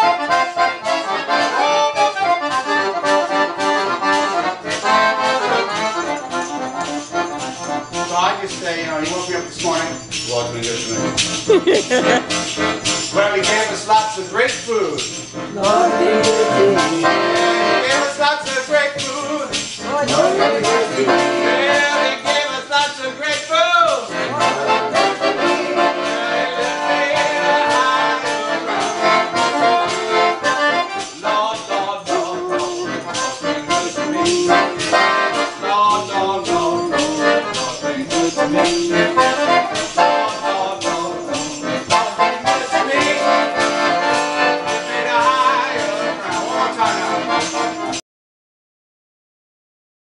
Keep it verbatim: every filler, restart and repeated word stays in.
I just say, you know, he woke me up this morning. Lord, me this minute. Well, he gave us lots of great food. Lord, He gave us lots of great food. Lord,